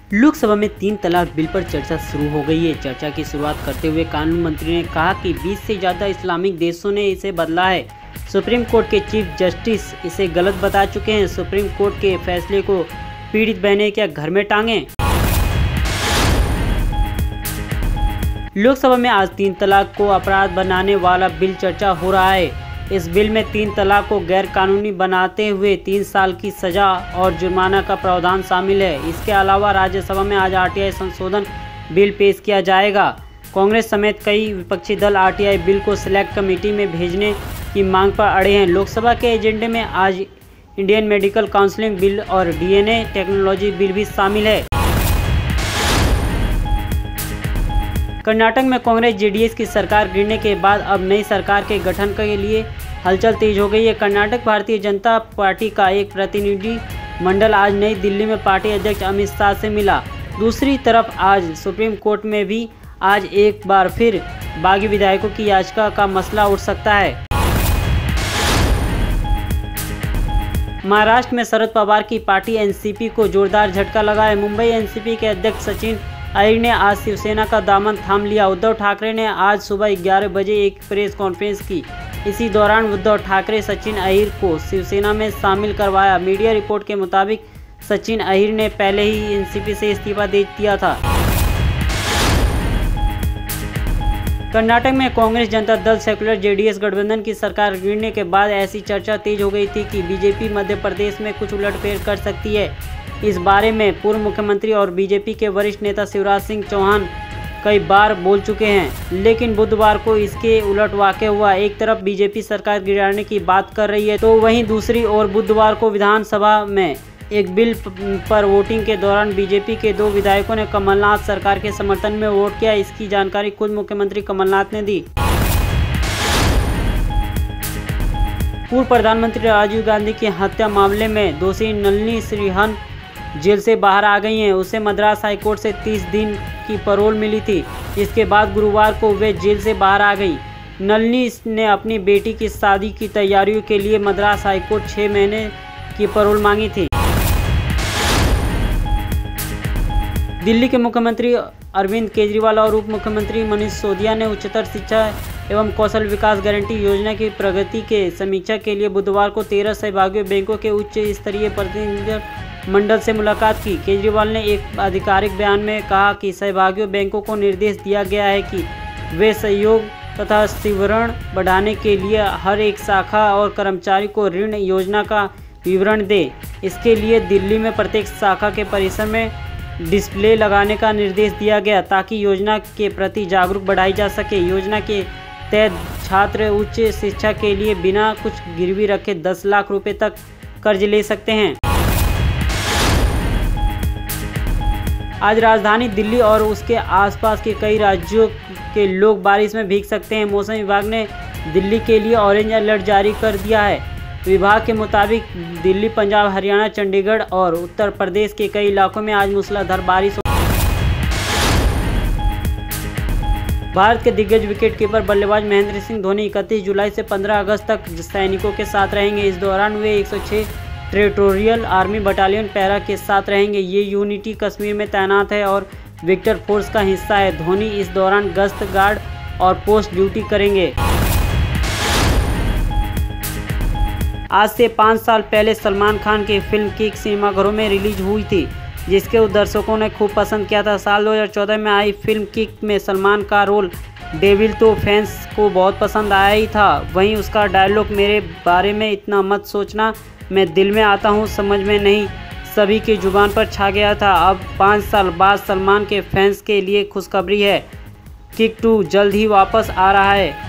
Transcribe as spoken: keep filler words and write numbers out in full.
लोकसभा में तीन तलाक बिल पर चर्चा शुरू हो गई है। चर्चा की शुरुआत करते हुए कानून मंत्री ने कहा कि बीस से ज़्यादा इस्लामिक देशों ने इसे बदला है। सुप्रीम कोर्ट के चीफ जस्टिस इसे गलत बता चुके हैं। सुप्रीम कोर्ट के फैसले को पीड़ित बहनें क्या घर में टांगे। लोकसभा में आज तीन तलाक को अपराध बनाने वाला बिल चर्चा हो रहा है। इस बिल में तीन तलाक को गैर कानूनी बनाते हुए तीन साल की सजा और जुर्माना का प्रावधान शामिल है। इसके अलावा राज्यसभा में आज आरटीआई संशोधन बिल पेश किया जाएगा। कांग्रेस समेत कई विपक्षी दल आरटीआई बिल को सिलेक्ट कमेटी में भेजने की मांग पर अड़े हैं। लोकसभा के एजेंडे में आज इंडियन मेडिकल काउंसलिंग बिल और डीएनए टेक्नोलॉजी बिल भी शामिल है। कर्नाटक में कांग्रेस जेडीएस की सरकार गिरने के बाद अब नई सरकार के गठन के लिए हलचल तेज हो गई है। कर्नाटक भारतीय जनता पार्टी का एक प्रतिनिधि मंडल आज नई दिल्ली में पार्टी अध्यक्ष अमित शाह से मिला। दूसरी तरफ आज सुप्रीम कोर्ट में भी आज एक बार फिर बागी विधायकों की याचिका का मसला उठ सकता है। महाराष्ट्र में शरद पवार की पार्टी एनसीपी को जोरदार झटका लगा है। मुंबई एनसीपी के अध्यक्ष सचिन अहिर ने आज शिवसेना का दामन थाम लिया। उद्धव ठाकरे ने आज सुबह ग्यारह बजे एक प्रेस कॉन्फ्रेंस की। इसी दौरान उद्धव ठाकरे सचिन अहिर को शिवसेना में शामिल करवाया। मीडिया रिपोर्ट के मुताबिक सचिन अहिर ने पहले ही एनसीपी से इस्तीफा दे दिया था। कर्नाटक में कांग्रेस जनता दल सेक्युलर जेडीएस गठबंधन की सरकार गिरने के बाद ऐसी चर्चा तेज हो गई थी कि बीजेपी मध्य प्रदेश में कुछ उलटफेर कर सकती है। इस बारे में पूर्व मुख्यमंत्री और बीजेपी के वरिष्ठ नेता शिवराज सिंह चौहान कई बार बोल चुके हैं, लेकिन बुधवार को इसके उलट वाक़या हुआ। एक तरफ बीजेपी सरकार गिराने की बात कर रही है तो वहीं दूसरी ओर बुधवार को विधानसभा में एक बिल पर वोटिंग के दौरान बीजेपी के दो विधायकों ने कमलनाथ सरकार के समर्थन में वोट किया। इसकी जानकारी खुद मुख्यमंत्री कमलनाथ ने दी। पूर्व प्रधानमंत्री राजीव गांधी की हत्या मामले में दोषी नलिनी श्रीहन जेल से बाहर आ गई हैं। उसे मद्रास हाईकोर्ट से तीस दिन की पैरोल मिली थी। इसके बाद गुरुवार को वे जेल से बाहर आ गई। नलिनी ने अपनी बेटी की शादी की तैयारियों के लिए मद्रास हाईकोर्ट छः महीने की पैरोल मांगी थी। दिल्ली के मुख्यमंत्री अरविंद केजरीवाल और उप मुख्यमंत्री मनीष सिसोदिया ने उच्चतर शिक्षा एवं कौशल विकास गारंटी योजना की प्रगति के समीक्षा के लिए बुधवार को तेरह सहभागी बैंकों के उच्च स्तरीय प्रतिनिधि मंडल से मुलाकात की। केजरीवाल ने एक आधिकारिक बयान में कहा कि सहभागियों बैंकों को निर्देश दिया गया है कि वे सहयोग तथा विवरण बढ़ाने के लिए हर एक शाखा और कर्मचारी को ऋण योजना का विवरण दे। इसके लिए दिल्ली में प्रत्येक शाखा के परिसर में डिस्प्ले लगाने का निर्देश दिया गया ताकि योजना के प्रति जागरूक बढ़ाई जा सके। योजना के तहत छात्र उच्च शिक्षा के लिए बिना कुछ गिरवी रखे दस लाख रुपए तक कर्ज ले सकते हैं। आज राजधानी दिल्ली और उसके आसपास के कई राज्यों के लोग बारिश में भीग सकते हैं। मौसम विभाग ने दिल्ली के लिए ऑरेंज अलर्ट जारी कर दिया है। विभाग के मुताबिक दिल्ली, पंजाब, हरियाणा, चंडीगढ़ और उत्तर प्रदेश के कई इलाकों में आज मूसलाधार बारिश हो। भारत के दिग्गज विकेटकीपर बल्लेबाज महेंद्र सिंह धोनी इकतीस जुलाई से पंद्रह अगस्त तक सैनिकों के साथ रहेंगे। इस दौरान वे एक सौ छह टेरिटोरियल आर्मी बटालियन पैरा के साथ रहेंगे। ये यूनिटी कश्मीर में तैनात है और विक्टर फोर्स का हिस्सा है। धोनी इस दौरान गश्त, गार्ड और पोस्ट ड्यूटी करेंगे। आज से पाँच साल पहले सलमान खान की फिल्म किक सिनेमाघरों में रिलीज हुई थी, जिसके दर्शकों ने खूब पसंद किया था। साल दो हज़ार चौदह में आई फिल्म किक में सलमान का रोल डेविल तो फैंस को बहुत पसंद आया ही था। वहीं उसका डायलॉग मेरे बारे में इतना मत सोचना, मैं दिल में आता हूँ समझ में नहीं, सभी की जुबान पर छा गया था। अब पाँच साल बाद सलमान के फैंस के लिए खुशखबरी है, किक टू जल्द ही वापस आ रहा है।